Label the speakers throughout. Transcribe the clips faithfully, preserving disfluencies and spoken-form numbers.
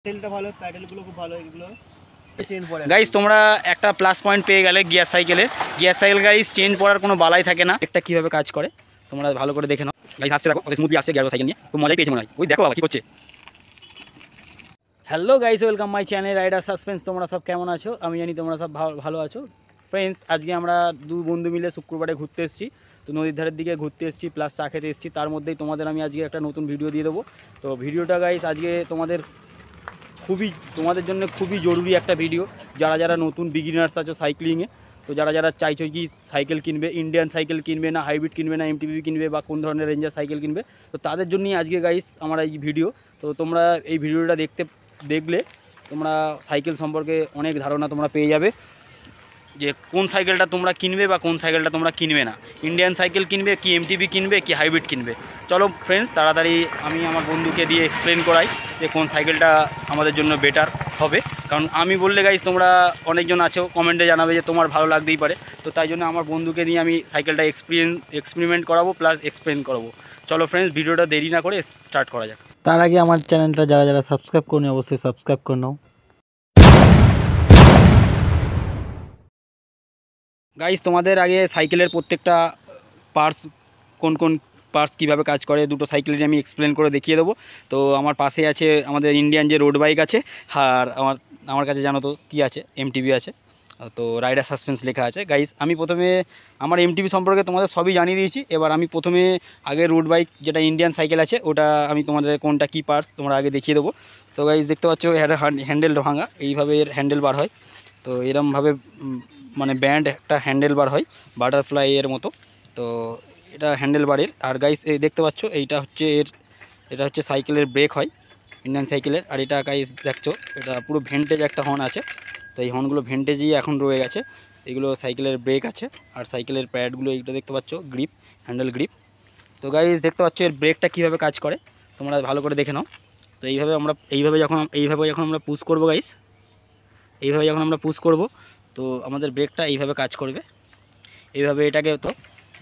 Speaker 1: প্যাডেলটা ভালো, প্যাডেলগুলো খুব ভালো, এগুলো চেন পড়ে।
Speaker 2: গাইস তোমরা একটা প্লাস পয়েন্ট পেয়ে গেলে গিয়ার সাইকেলে। গিয়ার সাইকেল গাইস চেন পড়ার কোনো বালাই থাকে না। একটা কীভাবে কাজ করে তোমরা ভালো করে দেখে নাও। গাইস আসছে দেখো, কত স্মুথলি আসছে গিয়ার সাইকেল নিয়ে, খুব মজাই পেয়েছে মনে হয়। ওই দেখো বাবা কী করছে। Hello guys, welcome my channel rider suspense. তোমরা সব কেমন আছো? আমি জানি তোমরা সব ভালো আছো। ফ্রেন্ডস, আজকে আমরা দু বন্ধু মিলে শুক্রবারে ঘুরতে এসেছি। তো নদীর ধারের দিকে ঘুরতে এসেছি, প্লাস চা খেতে এসেছি। তার মধ্যেই তোমাদের আমি আজকে একটা নতুন ভিডিও দিয়ে দেবো। তো ভিডিওটা গাইস আজকে তোমাদের খুবই তোমাদের জন্য খুবই জরুরি একটা ভিডিও। যারা যারা নতুন বিগিনার্স আছো সাইক্লিংয়ে, তো যারা যারা চাইছো কি সাইকেল কিনবে, ইন্ডিয়ান সাইকেল কিনবে না হাইব্রিড কিনবে না এমটিবি কিনবে বা কোন ধরনের রেঞ্জার সাইকেল কিনবে, তো তাদের জন্যই আজকে গাইস আমার এই ভিডিও। তো তোমরা এই ভিডিওটা দেখতে দেখলে তোমরা সাইকেল সম্পর্কে অনেক ধারণা তোমরা পেয়ে যাবে, যে কোন সাইকেলটা তোমরা কিনবে বা কোন সাইকেলটা তোমরা কিনবে না, ইন্ডিয়ান সাইকেল কিনবে কি এমটিবি কিনবে কি হাইব্রিড কিনবে। চলো ফ্রেন্ডস, তাড়াতাড়ি আমি আমার বন্ধুকে দিয়ে এক্সপ্লেন করাই যে কোন সাইকেলটা আমাদের জন্য বেটার হবে। কারণ আমি বললে গাইস তোমরা অনেকজন আছো কমেন্টে জানাবে যে তোমার ভালো লাগতেই পারে। তো তাই জন্য আমার বন্ধুকে নিয়ে আমি সাইকেলটা এক্সপিরিয়েন্স এক্সপেরিমেন্ট করাবো প্লাস এক্সপ্লেন করাবো। চলো ফ্রেন্ডস, ভিডিওটা দেরি না করে স্টার্ট করা যাক।
Speaker 1: তার আগে আমার চ্যানেলটা যারা যারা সাবস্ক্রাইব করনি অবশ্যই সাবস্ক্রাইব করে নাও।
Speaker 2: গাইস তোমাদের আগে সাইকেলের প্রত্যেকটা পার্টস, কোন কোন পার্টস কীভাবে কাজ করে দুটো সাইকেলের আমি এক্সপ্লেন করে দেখিয়ে দেবো। তো আমার পাশে আছে আমাদের ইন্ডিয়ান যে রোড বাইক আছে, আর আমার আমার কাছে জানো তো কী আছে, এমটিবি আছে, তো রাইডার সাসপেন্স লেখা আছে। গাইস আমি প্রথমে আমার এমটিবি সম্পর্কে তোমাদের সবই জানিয়ে দিয়েছি। এবার আমি প্রথমে আগে রোড বাইক যেটা ইন্ডিয়ান সাইকেল আছে ওটা আমি তোমাদের কোনটা কী পার্টস তোমরা আগে দেখিয়ে দেবো। তো গাইস দেখতে পাচ্ছ হ্যান্ডেল ভাঙা, এইভাবে এর হ্যান্ডেল বার হয়। তো এরমভাবে মানে ব্যান্ড একটা হ্যান্ডেল বার হয় বাটারফ্লাই এর মতো। তো এটা হ্যান্ডেল বারের। আর গাইস এই দেখতে পাচ্ছ এইটা হচ্ছে এর এটা হচ্ছে সাইকেলের ব্রেক হয় ইন্ডিয়ান সাইকেলের। আর এটা গাইস দেখছো এটা পুরো ভেন্টেজ একটা হর্ন আছে। তো এই হর্নগুলো ভেন্টেজই এখন রয়ে গেছে, এগুলো সাইকেলের ব্রেক আছে। আর সাইকেলের প্যাডগুলো এইটা দেখতে পাচ্ছ গ্রিপ, হ্যান্ডেল গ্রিপ। তো গাইস দেখতে পাচ্ছ এর ব্রেকটা কীভাবে কাজ করে তোমরা ভালো করে দেখে নাও। তো এইভাবে আমরা এইভাবে যখন এইভাবে যখন আমরা পুশ করবো গাইস, এইভাবে যখন আমরা পুশ করব তো আমাদের ব্রেকটা এইভাবে কাজ করবে, এইভাবে এটাকে। তো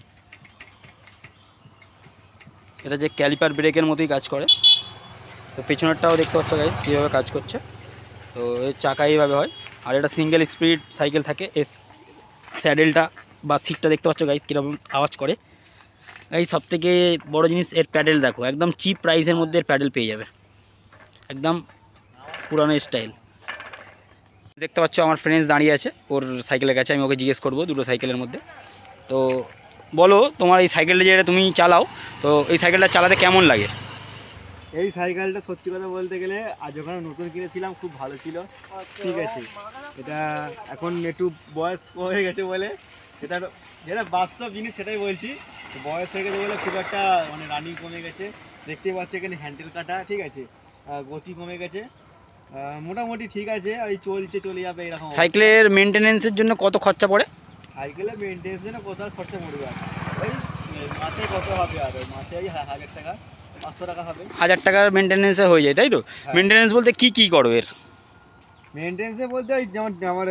Speaker 2: এটা যে ক্যালিপার ব্রেকের মতোই কাজ করে। তো পেছনেরটাও দেখতে পাচ্ছ গাইস কীভাবে কাজ করছে। তো এর চাকা এইভাবে হয়। আর এটা সিঙ্গেল স্পিড সাইকেল থাকে। এর স্যাডেলটা বা সিটটা দেখতে পাচ্ছ গাইস কীরকম আওয়াজ করে। এই সবথেকে বড় জিনিস এর প্যাডেল দেখো, একদম চিপ প্রাইসের মধ্যে এর প্যাডেল পেয়ে যাবে, একদম পুরানো স্টাইল। দেখতে পাচ্ছ আমার ফ্রেন্ডস দাঁড়িয়ে আছে ওর সাইকেলের কাছে, আমি ওকে জিজ্ঞেস করবো দুটো সাইকেলের মধ্যে। তো বলো তোমার এই সাইকেলটা যেটা তুমি চালাও, তো এই সাইকেলটা চালাতে কেমন লাগে?
Speaker 1: এই সাইকেলটা সত্যি কথা বলতে গেলে আজ ওখানে নতুন কিনেছিলাম, খুব ভালো ছিল, ঠিক আছে। এটা এখন একটু বয়স হয়ে গেছে বলে, এটা যেটা বাস্তব জিনিস সেটাই বলছি, বয়স হয়ে গেছে বলে খুব একটা মানে রানিং কমে গেছে। দেখতেই পাচ্ছ এখানে হ্যান্ডেল কাটা, ঠিক আছে, গতি কমে গেছে, মোটামুটি ঠিক আছে, ওই চলছে চলে যাবে এরকম।
Speaker 2: সাইকেলের মেনটেনেন্সের জন্য কত খরচা পড়ে?
Speaker 1: সাইকেলের মেনটেন্সের জন্য কত আর খরচা পড়বে? ওই মাসে কত হবে, আর ওই মাসে ওই হাজার টাকা পাঁচশো টাকা হবে।
Speaker 2: হাজার টাকার মেনটেনেন্সে হয়ে যায়, তাই তো? মেনটেনেন্স বলতে কি কি করো এর?
Speaker 1: মেনটেন্সে বলতে ওই যেমন আমার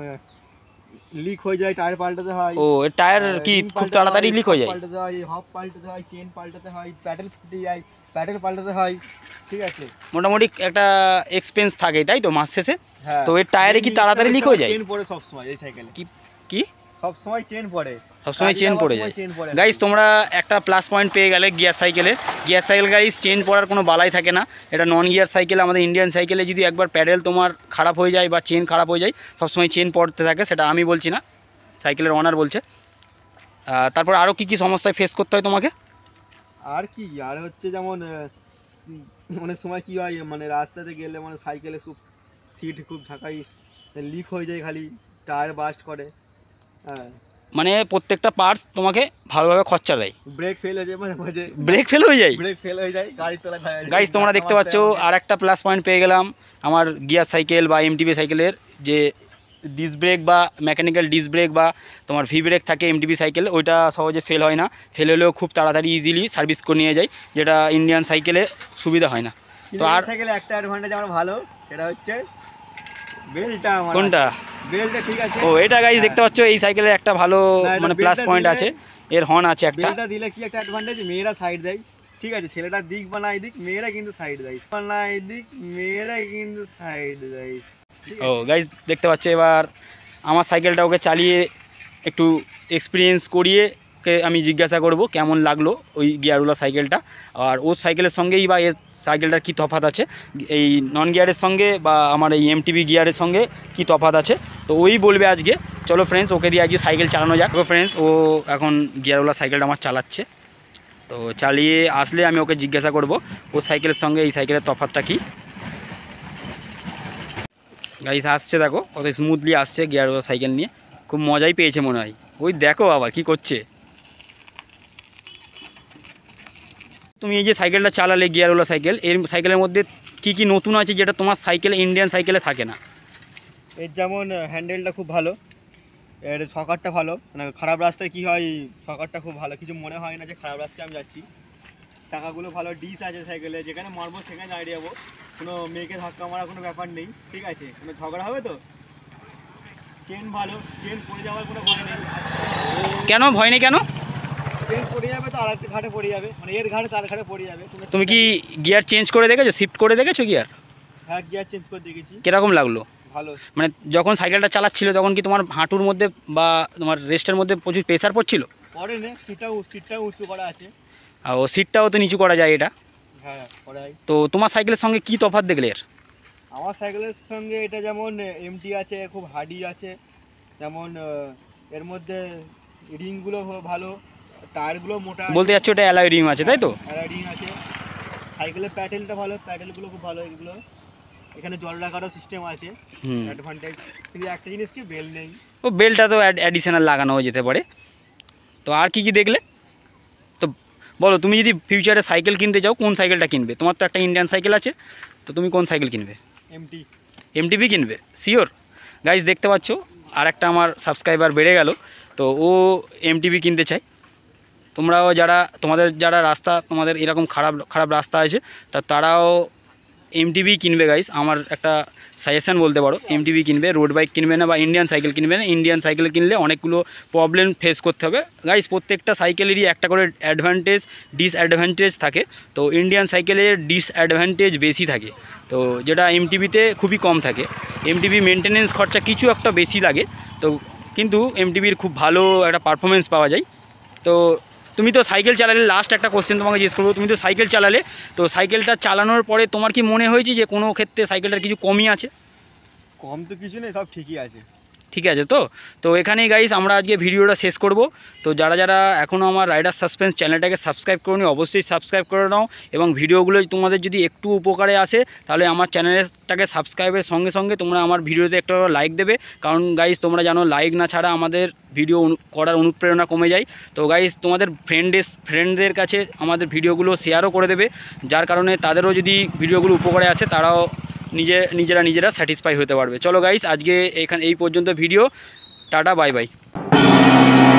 Speaker 1: লিক হয়ে যায়, টায়ার পাল্টাতে হয়।
Speaker 2: ও এর টায়ার কি খুব তাড়াতাড়ি লিক হয়ে যায়?
Speaker 1: পাল্টাতে হয়, হব পাল্টাতে হয়, চেন পাল্টাতে হয়, প্যাডেল ফুটে যায়, প্যাডেল পাল্টাতে হয়, ঠিক আছে।
Speaker 2: মোটামুটি একটা এক্সপেন্স থাকে তাই তো মাস শেষে।
Speaker 1: হ্যাঁ,
Speaker 2: তো এর টায়ারে কি তাড়াতাড়ি লিক হয়ে যায়?
Speaker 1: চেন পড়ে সব সময় এই সাইকেলে। কি
Speaker 2: কি
Speaker 1: সব সময় চেন পড়ে?
Speaker 2: সবসময় চেন পড়ে যায়। গাইস তোমরা একটা প্লাস পয়েন্ট পেয়ে গেলে গিয়ার সাইকেলের। গিয়ার সাইকেল গাইস চেন পড়ার কোনো বালাই থাকে না। এটা নন গিয়ার সাইকেল। আমাদের ইন্ডিয়ান সাইকেলে যদি একবার প্যাডেল তোমার খারাপ হয়ে যায় বা চেন খারাপ হয়ে যায়, সবসময় চেন পড়তে থাকে, সেটা আমি বলছি না, সাইকেলের ওনার বলছে। তারপর আরও কী কী সমস্যায় ফেস করতে হয় তোমাকে?
Speaker 1: আর কি, আর হচ্ছে যেমন অনেক সময় কি হয় মানে রাস্তাতে গেলে মানে সাইকেলে খুব সিট খুব ঢাকাই লিক হয়ে যায়, খালি টায়ার বাস্ট করে। হ্যাঁ, মানে
Speaker 2: প্রত্যেকটা পার্টস তোমাকে ভালোভাবে খরচা দেয়।
Speaker 1: ব্রেক ফেল হয়ে যায়, মানে মাঝে
Speaker 2: ব্রেক ফেল হয়ে যায়,
Speaker 1: ব্রেক ফেল হয়ে যায় গাড়ি তোলা।
Speaker 2: গাইস তোমরা দেখতে পাচ্ছ আর একটা প্লাস পয়েন্ট পেয়ে গেলাম আমার গিয়ার সাইকেল বা এমটিবি সাইকেলের, যে ডিস্ক ব্রেক বা মেকানিক্যাল ডিস্ক ব্রেক বা তোমার ভি ব্রেক থাকে এমটিবি সাইকেল, ওইটা সহজে ফেল হয় না। ফেল হলেও খুব তাড়াতাড়ি ইজিলি সার্ভিস করে নিয়ে যায়, যেটা ইন্ডিয়ান সাইকেলে সুবিধা হয় না। তো আর
Speaker 1: সাইকেলে একটা অ্যাডভান্টেজ আমার ভালো, সেটা হচ্ছে বেলটা।
Speaker 2: কোনটা?
Speaker 1: বেলটা, ঠিক আছে।
Speaker 2: ও এটা গাইস দেখতে পাচ্ছ এই সাইকেলের একটা ভালো মানে প্লাস পয়েন্ট আছে, এর হর্ন আছে একটা।
Speaker 1: বেলটা দিলে কি একটা অ্যাডভান্টেজ, মেয়েরা সাইড দেয়, ঠিক আছে, ছেলেটা দিক বা নাই দিক, মেয়েরা কিন্তু সাইড দেয়, নাই দিক মেয়েরা কিন্তু সাইড দেয়।
Speaker 2: ও গাইস দেখতে পাচ্ছ, এবার আমার সাইকেলটা ওকে চালিয়ে একটু এক্সপিরিয়েন্স করিয়ে ওকে আমি জিজ্ঞাসা করব কেমন লাগলো ওই গিয়ারওয়ালা সাইকেলটা, আর ওর সাইকেলের সঙ্গেই বা এর সাইকেলটার কী তফাৎ আছে, এই নন গিয়ারের সঙ্গে বা আমার এই এমটিভি গিয়ারের সঙ্গে কী তফাৎ আছে, তো ওই বলবে আজকে। চলো ফ্রেন্ডস, ওকে দিয়ে আজকে সাইকেল চালানো যাক। তো ফ্রেন্ডস, ও এখন গিয়ারওয়ালা সাইকেলটা আমার চালাচ্ছে, তো চালিয়ে আসলে আমি ওকে জিজ্ঞাসা করব ওর সাইকেলের সঙ্গে এই সাইকেলের তফাৎটা কী। গাইস আসছে, দেখো কত স্মুথলি আসছে গিয়ারওয়ালা সাইকেল নিয়ে, খুব মজাই পেয়েছে মনে হয়। ওই দেখো আবার কি করছে। তুমি এই যে সাইকেলটা চালালে গিয়ারওয়ালা সাইকেল, এর সাইকেলের মধ্যে কি কি নতুন আছে যেটা তোমার সাইকেলে, ইন্ডিয়ান সাইকেলে থাকে না?
Speaker 1: এর যেমন হ্যান্ডেলটা খুব ভালো, এর সকারটা ভালো, মানে খারাপ রাস্তায় কী হয় সকারটা খুব ভালো, কিছু মনে হয় না যে খারাপ রাস্তায় আমি যাচ্ছি। চাকাগুলো ভালো, ডিস আছে সাইকেলে, যেখানে মারবো সেখানে দাঁড়িয়ে যাবো, কোনো মেয়েকে ধাক্কা মারার কোনো ব্যাপার নেই, ঠিক আছে, কোনো ঝগড়া হবে তো। চেন ভালো, চেন পড়ে যাওয়ার কোনো ভয় নেই।
Speaker 2: কেন ভয় নেই কেন?
Speaker 1: চেন পড়ে যাবে তো আর একটা ঘাটে পড়ে যাবে, মানে এর ঘাটে তার ঘাটে পড়ে যাবে।
Speaker 2: তুমি কি গিয়ার চেঞ্জ করে দেখেছো, শিফট করে দেখেছো গিয়ার?
Speaker 1: হ্যাঁ, গিয়ার চেঞ্জ করে দেখেছি।
Speaker 2: কীরকম লাগলো?
Speaker 1: ভালো।
Speaker 2: মানে যখন সাইকেলটা চালাচ্ছিল তখন কি তোমার হাঁটুর মধ্যে বা তোমার রেস্টের মধ্যে প্রচুর প্রেসার পড়ছিল?
Speaker 1: পড়ে না, সিটটাও সিটটাও উঁচু করা আছে,
Speaker 2: আর ও সিটটাও তো নিচু করা যায় এটা।
Speaker 1: হ্যাঁ করাই।
Speaker 2: তো তোমার সাইকেলের সঙ্গে কি তফাৎ দেখলে এর?
Speaker 1: আমার সাইকেলের সঙ্গে এটা যেমন এমটি আছে, খুব হার্ডি আছে, যেমন এর মধ্যে রিংগুলো ভালো, টায়ারগুলো মোটা,
Speaker 2: বলতে যাচ্ছ এটা অ্যালয় রিং আছে তাই তো?
Speaker 1: অ্যালয় রিং আছে। সাইকেলের প্যাডেলটা ভালো, প্যাডেলগুলো খুব ভালো, এগুলো এখানে জল রাখারও সিস্টেম আছে,
Speaker 2: হুম,
Speaker 1: অ্যাডভান্টেজ। কিন্তু একটা জিনিস কি, বেল নেই।
Speaker 2: ও বেলটা তো অ্যাডিশনাল লাগানো হয়ে যেতে পারে। তো আর কি কি দেখলে? তো বলো, তুমি যদি ফিউচারে সাইকেল কিনতে চাও কোন সাইকেলটা কিনবে? তোমার তো একটা ইন্ডিয়ান সাইকেল আছে, তো তুমি কোন সাইকেল কিনবে?
Speaker 1: এমটি।
Speaker 2: এমটিভি কিনবে শিওর? গাইজ দেখতে পাচ্ছ আর একটা আমার সাবস্ক্রাইবার বেড়ে গেল, তো ও এমটিভি কিনতে চায়। তোমরাও যারা, তোমাদের যারা রাস্তা, তোমাদের এরকম খারাপ খারাপ রাস্তা আছে, তা তারাও এমটিভি কিনবে গাইস। আমার একটা সাজেশান বলতে পারো, এমটিভি কিনবে, রোড বাইক কিনবে না বা ইন্ডিয়ান সাইকেল কিনবে না। ইন্ডিয়ান সাইকেল কিনলে অনেকগুলো প্রবলেম ফেস করতে হবে গাইস। প্রত্যেকটা সাইকেলেরই একটা করে অ্যাডভান্টেজ ডিসঅ্যাডভান্টেজ থাকে, তো ইন্ডিয়ান সাইকেলের ডিসঅ্যাডভান্টেজ বেশি থাকে, তো যেটা এমটিভিতে খুবই কম থাকে। এমটিভি মেনটেনেন্স খরচা কিছু একটা বেশি লাগে, তো কিন্তু এমটিভির খুব ভালো একটা পারফরমেন্স পাওয়া যায়। তো তুমি তো সাইকেল চালালে, লাস্ট একটা কোশ্চেন তোমাকে জিজ্ঞেস করবো, তুমি তো সাইকেল চালালে, তো সাইকেলটা চালানোর পরে তোমার কি মনে হয়েছে যে কোনো ক্ষেত্রে সাইকেলটার কিছু কমই আছে?
Speaker 1: কম তো কিছু নেই, সব ঠিকই আছে।
Speaker 2: ঠিক আছে তো তো এখানেই গাইস আমরা আজকে ভিডিওটা শেষ করব। তো যারা যারা এখনও আমার রাইডার সাসপেন্স চ্যানেলটাকে সাবস্ক্রাইব করোনি, অবশ্যই সাবস্ক্রাইব করে নাও, এবং ভিডিওগুলো তোমাদের যদি একটু উপকারে আসে তাহলে আমার চ্যানেলটাকে সাবস্ক্রাইবের সঙ্গে সঙ্গে তোমরা আমার ভিডিওতে একটা লাইক দেবে, কারণ গাইস তোমরা জানো লাইক না ছাড়া আমাদের ভিডিও করার অনুপ্রেরণা কমে যায়। তো গাইস তোমাদের ফ্রেন্ডের ফ্রেন্ডদের কাছে আমাদের ভিডিওগুলো শেয়ারও করে দেবে, যার কারণে তাদেরও যদি ভিডিওগুলো উপকারে আসে তারাও নিজে নিজেরা নিজেরা স্যাটিসফাই হতে পারবে। চলো গাইস, আজকে এখানে এই পর্যন্ত ভিডিও, টাটা বাই বাই।